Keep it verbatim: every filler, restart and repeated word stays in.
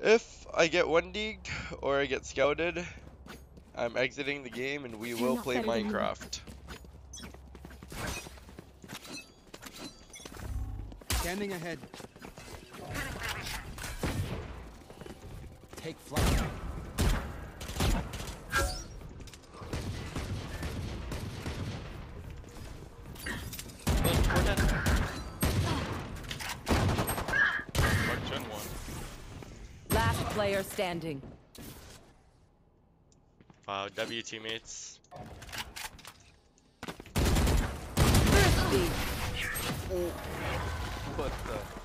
If I get one degged or I get scouted, I'm exiting the game and we will play Minecraft. Standing ahead. Take flight. Last player standing. Wow, W teammates. Thirsty. What the?